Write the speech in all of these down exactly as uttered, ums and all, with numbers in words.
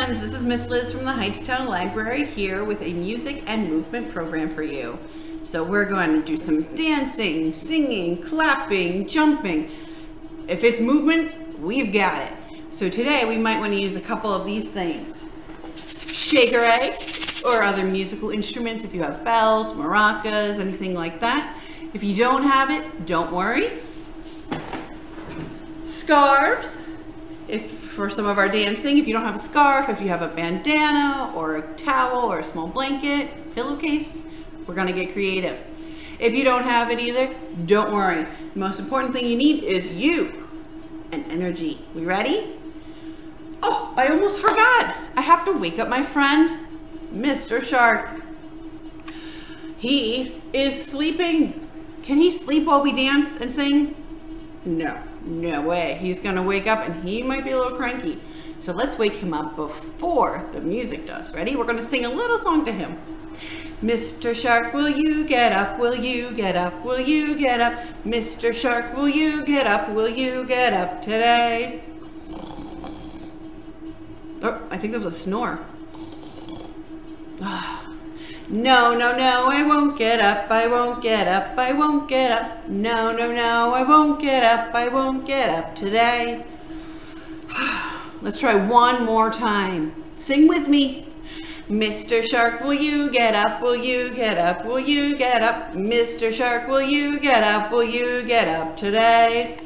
friends, this is Miss Liz from the Hightstown Library here with a music and movement program for you. So we're going to do some dancing, singing, clapping, jumping. If it's movement, we've got it. So today we might want to use a couple of these things. Shaker egg or other musical instruments if you have bells, maracas, anything like that. If you don't have it, don't worry. Scarves. If for some of our dancing, if you don't have a scarf, if you have a bandana or a towel or a small blanket, pillowcase, we're gonna get creative. If you don't have it either, don't worry. The most important thing you need is you and energy. We ready? Oh, I almost forgot. I have to wake up my friend, Mister Shark. He is sleeping. Can he sleep while we dance and sing? No. No way. He's gonna wake up and he might be a little cranky. So let's wake him up before the music does. Ready? We're gonna sing a little song to him. Mister Shark, will you get up? Will you get up? Will you get up? Mister Shark, will you get up? Will you get up today? Oh, I think that was a snore. Ah. No, no, no, I won't get up, I won't get up, I won't get up. No, no, no, I won't get up, I won't get up today. Let's try one more time. Sing with me. Mister Shark, will you get up, will you get up, will you get up? Mister Shark, will you get up, will you get up today?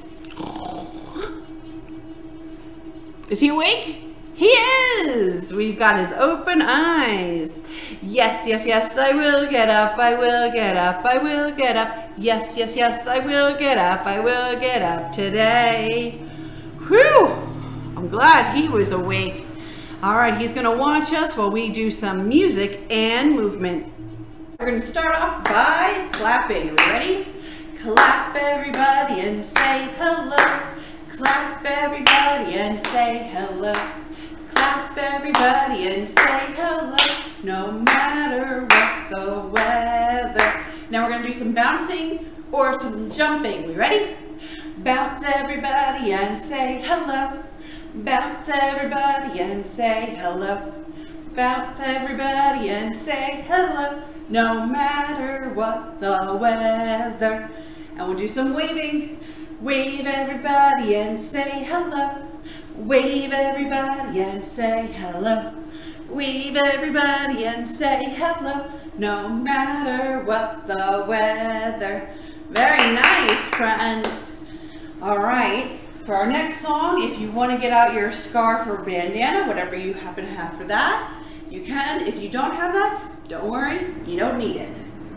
Is he awake? He is! We've got his open eyes. Yes, yes, yes, I will get up, I will get up, I will get up. Yes, yes, yes, I will get up, I will get up today. Whew! I'm glad he was awake. All right, he's gonna watch us while we do some music and movement. We're gonna start off by clapping. Are we ready? Clap everybody and say hello. Clap everybody and say hello. Clap everybody and say hello, no matter what the weather. Now we're gonna do some bouncing or some jumping. We ready? Bounce everybody and say hello. Bounce everybody and say hello. Bounce everybody and say hello, no matter what the weather. And we'll do some waving. Wave everybody and say hello. Wave everybody and say hello. Wave everybody and say hello, no matter what the weather. Very nice, friends. All right, for our next song, if you want to get out your scarf or bandana, whatever you happen to have for that, you can. If you don't have that, don't worry, you don't need it.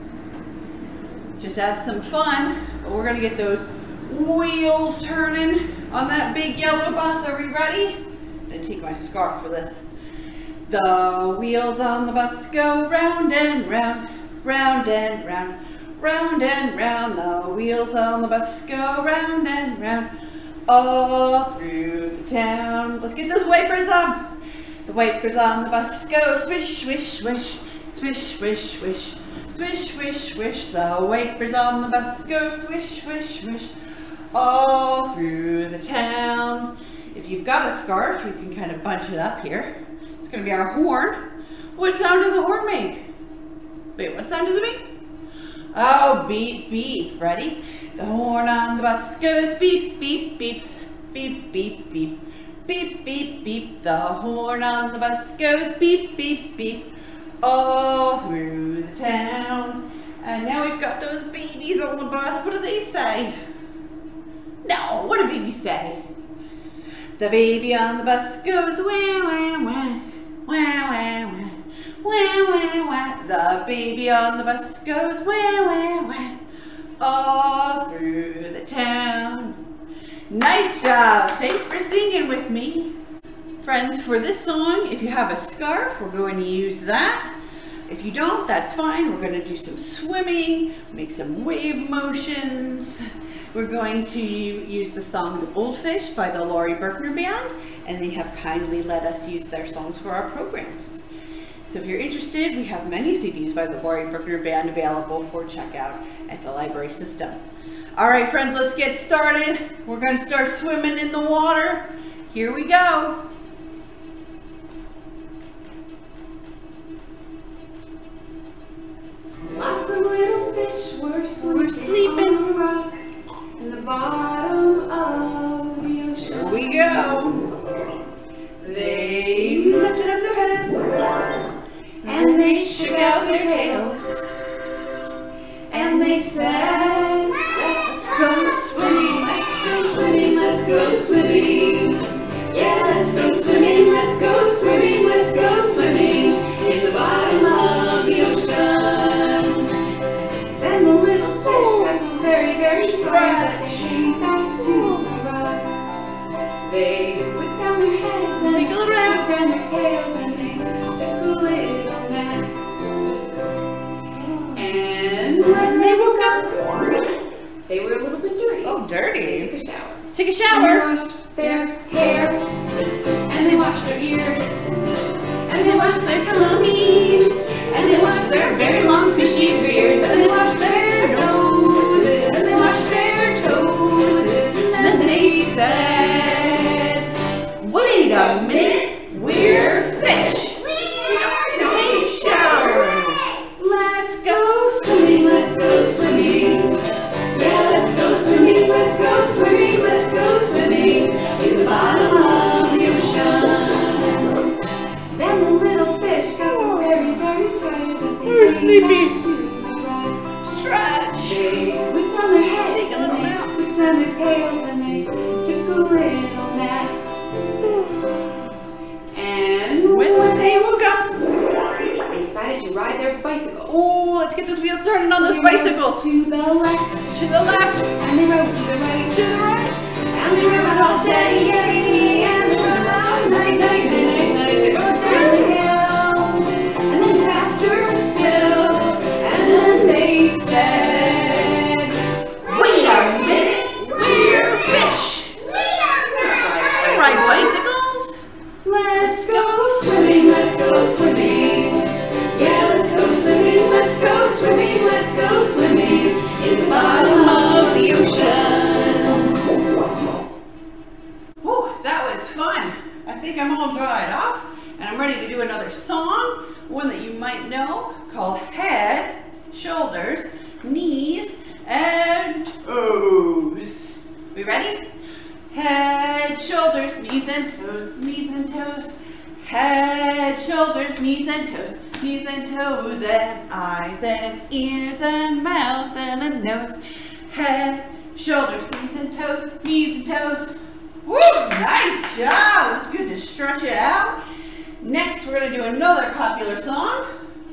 Just add some fun, but we're gonna get those wheels turning on that big yellow bus. Are we ready? I'm gonna take my scarf for this. The wheels on the bus go round and round, round and round, round and round. The wheels on the bus go round and round, all through the town. Let's get those wipers up. The wipers on the bus go swish, swish, swish, swish, swish, swish, swish, swish, swish. The wipers on the bus go swish, swish, swish, all through the town. If you've got a scarf, we can kind of bunch it up here. It's going to be our horn. What sound does a horn make? Wait, what sound does it make? Oh, beep, beep. Ready? The horn on the bus goes beep, beep, beep, beep, beep, beep, beep, beep, beep. The horn on the bus goes beep, beep, beep, all through the town. And now we've got those babies on the bus. What do they say? No, what do babies say? The baby on the bus goes wah, wah, wah, wah, wah, wah, wah, wah, wah. The baby on the bus goes wah, wah, wah, all through the town. Nice job. Thanks for singing with me. Friends, for this song, if you have a scarf, we're going to use that. If you don't, that's fine. We're going to do some swimming, make some wave motions. We're going to use the song The Goldfish by the Laurie Berkner Band, and they have kindly let us use their songs for our programs. So if you're interested, we have many C Ds by the Laurie Berkner Band available for checkout at the library system. All right, friends, let's get started. We're going to start swimming in the water. Here we go. their tails. And they said, let's go swimming, let's go swimming, let's go swimming. Yeah, let's go swimming, let's go swimming, let's go swimming in the bottom of the ocean. Then the little fish got so very, very tired that they came back to the rock. They put down their heads and put down their tails and they took a little nap. And when they woke up, they were a little bit dirty. Oh, dirty. So they took a shower. Let's take a shower. And they washed their hair, and they washed their ears, and they washed their tummies, and they washed their very long fishy rears, and they washed their noses, and they washed their toes, and then they said, wait a minute, we're fish. We don't take showers. Let's go swimming, let's go swimming. Yeah, let's go swimming, let's go swimming, let's go swimming in the bottom of the ocean. Then the little fish got so very, very tired that they came back to the rock. Stretch. They went down their heads, take a little and nap. They put down their tails and they took a little nap. And when, when they woke up, they decided to ride their bicycles. Oh, let's get those wheels started on those bicycles. To the left, to the left, and they rode to the right, to the right, and they rode all day, and they rode all night, night, night, night. They rode down the hill, and then faster still, and then they said, wait a minute, we're fish. We ride bicycles. Let's go swimming, let's go swimming. Yeah, let's go swimming, let's go swimming, let's go swimming in the bottom of the ocean. Whew, that was fun. I think I'm all dried off and I'm ready to do another song, one that you might know, called Head, Shoulders, Knees, and Toes. We ready? Head, shoulders, knees and toes, knees and toes. Head, shoulders, knees and toes, knees and toes, and eyes and ears and mouth and a nose. Head, shoulders, knees and toes, knees and toes. Woo! Nice job! It's good to stretch it out. Next, we're going to do another popular song.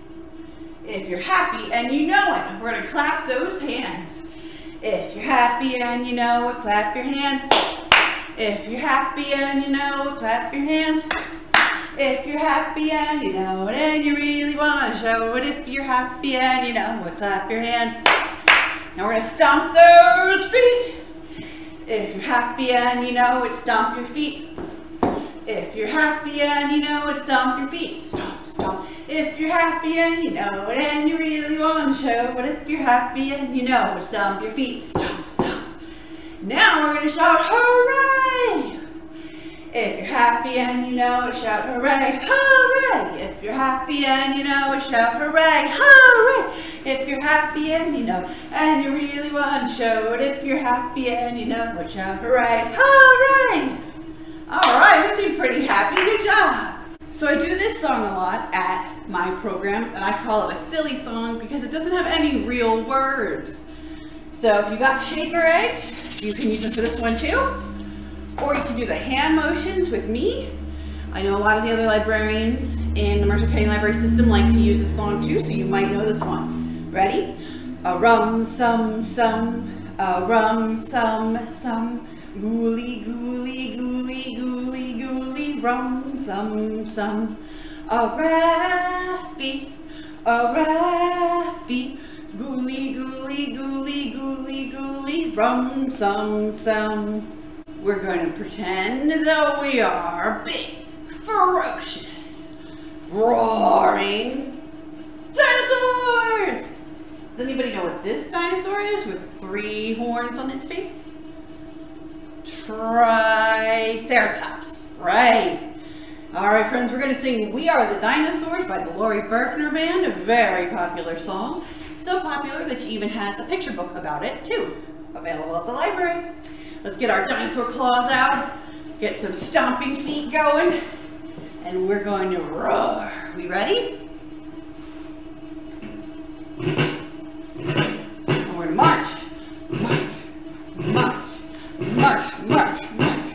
If you're happy and you know it, we're going to clap those hands. If you're happy and you know it, clap your hands. If you're happy and you know it, clap your hands. If you're happy and you know it and you really want to show it, if you're happy and you know it, clap your hands. Now we're going to stomp those feet. If you're happy and you know it, stomp your feet. If you're happy and you know it, stomp your feet. Stomp, stomp. If you're happy and you know it and you really want to show it, if you're happy and you know it, stomp your feet. Stomp, stomp. Now we're going to shout hooray! If you're happy and you know it, shout hooray, hooray! If you're happy and you know it, shout hooray, hooray! If you're happy and you know and you really want to show it, if you're happy and you know it, shout hooray, hooray! All right, we seem pretty happy. Good job. So I do this song a lot at my programs, and I call it a silly song because it doesn't have any real words. So if you got shaker eggs, you can use them for this one too. Or you can do the hand motions with me. I know a lot of the other librarians in the Mercer County Library System like to use this song too, so you might know this one. Ready? A rum sum sum, a rum sum sum, gooly gooly gooly gooly gooly, rum sum sum. A raffy, a raffy, gooly gooly gooly gooly gooly, rum sum sum. We're going to pretend that we are big, ferocious, roaring dinosaurs! Does anybody know what this dinosaur is with three horns on its face? Triceratops, right. All right, friends, we're going to sing We Are the Dinosaurs by the Laurie Berkner Band, a very popular song. So popular that she even has a picture book about it, too, available at the library. Let's get our dinosaur claws out, get some stomping feet going, and we're going to roar. We ready? And we're gonna march. March, march, march, march, march.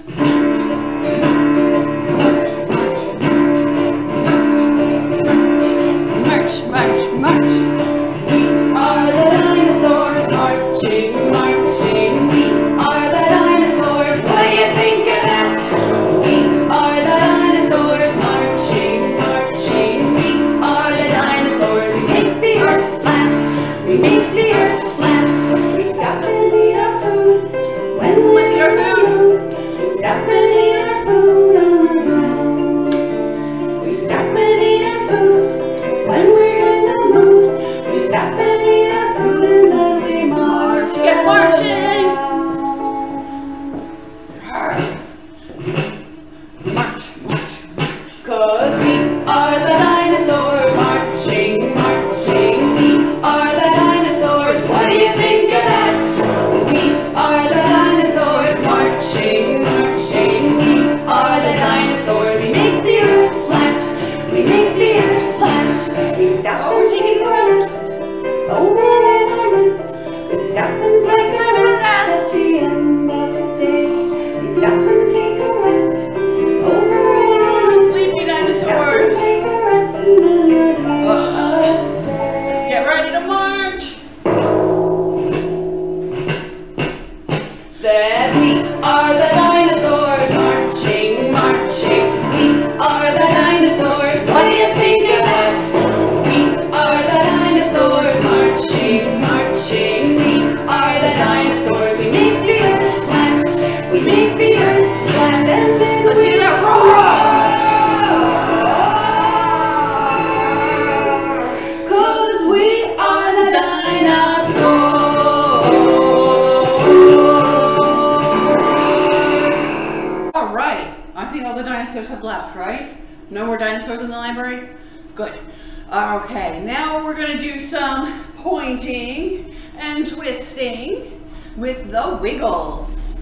March, march, march. We are the dinosaurs marching, marching. We are the dinosaurs. What do you think of that? We are the dinosaurs marching, marching. We are the dinosaurs. We make the earth flat. We make the earth flat. We stop and eat our food when we eat our food. We stop and eat our food on the ground. We stop and eat our food when we're in the mood. We stop and eat our food and then we march. Get marching! March, march, march. Cause we are the dinosaurs marching, marching. We are the dinosaurs. What do you think of that? We are the dinosaurs marching, marching. We are the dinosaurs. We make the earth flat. We make the earth flat. We stop and take a rest over in our nest. We stop and take a rest at the end of the day. We stop and take a rest over in our sleepy dinosaurs. Stop and take a rest and then you're here us say. Let's get ready to march. Then we are the dinosaurs marching, marching. We are the dinosaurs. What do you think of that? We are the dinosaurs marching, marching. We are the dinosaurs. We make the earth flat. We make the earth flat. And then let's hear that roar! Cause we are the dinosaurs. All right. I think all the dinosaurs have left, right? No more dinosaurs in the library? Good. Okay, now we're going to do some pointing and twisting with the Wiggles.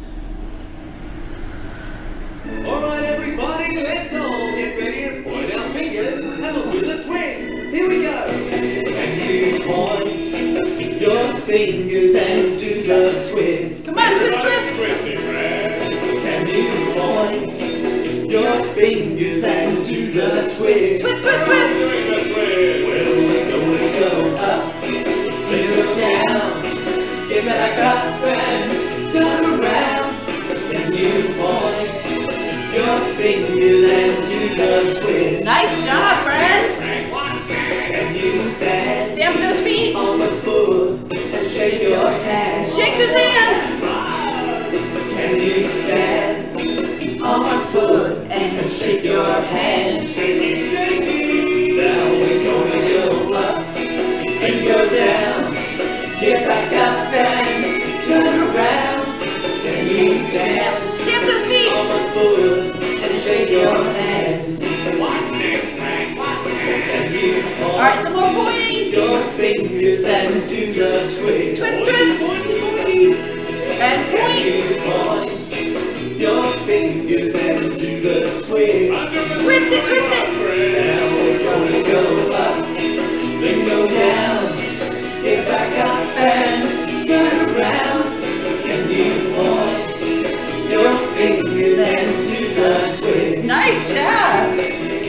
Alright everybody, let's all get ready and point our fingers and we'll do the twist. Here we go. Can you point your fingers and do the twist? Come on, twist, twist. Twisting, Red. Can you point your fingers and do the twist? Twist, twist, twist. Doing the twist. Well, we're gonna go up, then go down, get back up and turn around. Can you point your fingers and do the twist? Nice job, friend. Frank, what's that? Can you stand Stamp those feet. on the foot and shake your hands? Shake those hands. Can you stand on one foot and shake your hands? Shaky, shaky. Now we're gonna go up and go down, get back up and turn around. Can you stand Stamp those feet. on one foot and shake your hands? What's next, Frank? What's Can next? you All right, some point more pointing. your fingers and do the twist? Twist, twist. And Can point. you point your fingers and do the twist? Twist it, twist it. Now we're gonna go up, then go down, get back up and turn around. Can you point your fingers and do the twist? Nice job.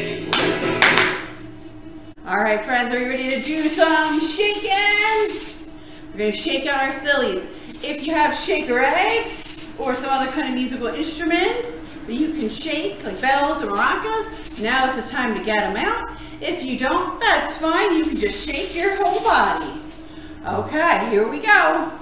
All right, friends, are you ready to do some shaking? We're going to shake out our sillies. If you have shaker eggs or some other kind of musical instruments that you can shake, like bells or maracas, now is the time to get them out. If you don't, that's fine. You can just shake your whole body. Okay, here we go.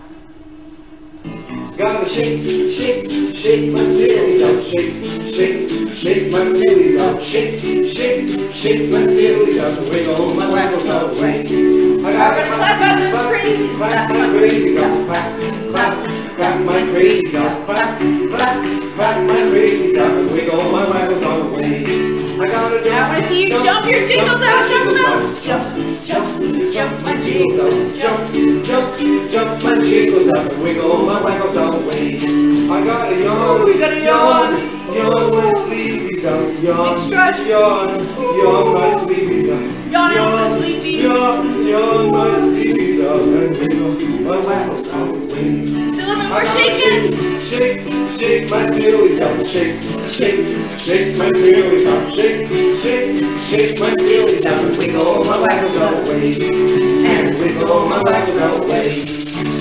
Gotta shake, shake, shake my sillies up, shake, shake, shake my sillies up, shake, shake, shake my sillies up, wiggle my waggles away. I gotta clap out those crazies. clap my crazies up, clap, clap, clap my crazies up, clap, clap, clap my crazies up, and wiggle my waggles away. I gotta jump. Now I want to see you jump your jingles out. Jump them out. Jump, jump, jump my jingles. Jump, jump, jump my jingles up and wiggle my waggles away. I gotta yawn, We gotta yawn. yawn my sleepy dog, yawn, Big stretch. yawn, yawn my sleepy dog, Yawn out so sleepy. yawn, yawn my sleepy dog, and wiggle my waggles away. Still a bit more I gotta shaking. Shake, shake my silly dog, shake, shake, shake my silly dog, shake, shake, shake my silly dog, and wiggle my waggles away, and wiggle my waggles away.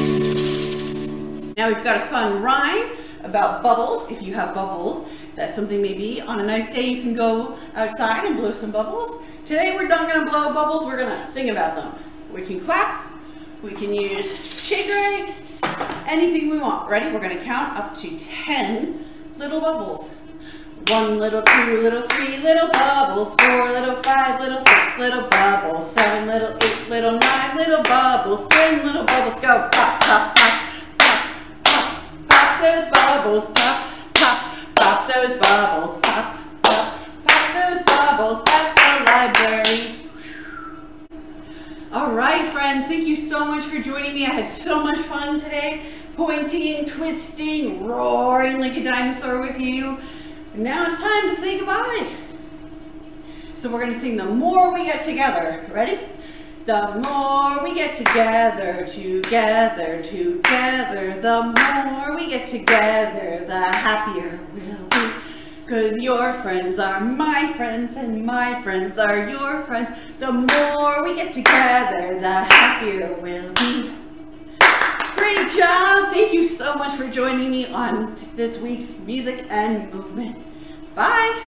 Now we've got a fun rhyme about bubbles. If you have bubbles, that's something maybe on a nice day you can go outside and blow some bubbles. Today we're not going to blow bubbles, we're going to sing about them. We can clap, we can use shaker eggs, anything we want. Ready? We're going to count up to ten little bubbles. One little, two little, three little bubbles, four little, five little, six little bubbles, seven little, eight little, nine little bubbles, ten little bubbles. Go pop, pop, pop. Pop those bubbles, pop, pop, pop those bubbles, pop, pop, pop those bubbles at the library. All right, friends, thank you so much for joining me. I had so much fun today, pointing, twisting, roaring like a dinosaur with you. And now it's time to say goodbye. So we're gonna sing The More We Get Together. Ready? The more we get together, together, together, the more we get together, the happier we'll be. Cause your friends are my friends and my friends are your friends. The more we get together, the happier we'll be. Great job! Thank you so much for joining me on this week's Music and Movement. Bye!